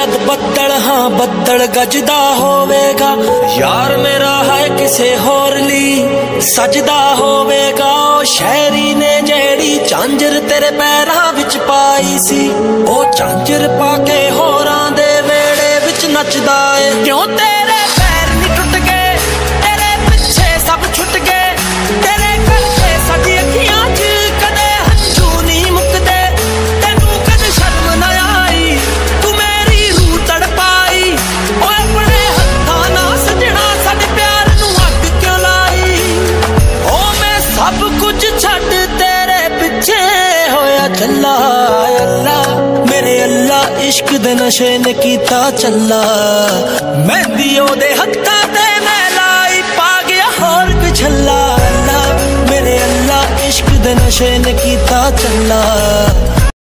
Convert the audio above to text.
जद बद्दल हाँ बद्दल गजदा होवेगा, यार मेरा है किसे होर ली सजदा होवेगा। शहरी ने जेड़ी झांजर तेरे पैरां विच पाई सी, ओ झांजर पाके होरां दे वेड़े विच नचदा ए। क्यों तेरे पैर नहीं टुट गए, तेरे पिछे सब छुट गए, तेरे करके साडी अखियां च कदे हंझू नहीं मुकदे। तेनू कदे शर्म ना आई, तू मेरी रूह तड़पाई, ओ अपने हत्थां नाल सजना साडे प्यार नू अग क्यों लाई। ओ मैं सब कुछ छड्ड तेरे पिछे होया चला, अल्लाह मेरे अल्लाह इश्क दे नशे ने कीता चला। मेहंदी ओदे हत्थां ते मैं लाई, पा गया होर पिछला। अल्लाह मेरे अल्लाह इश्क दे नशे ने कीता चला।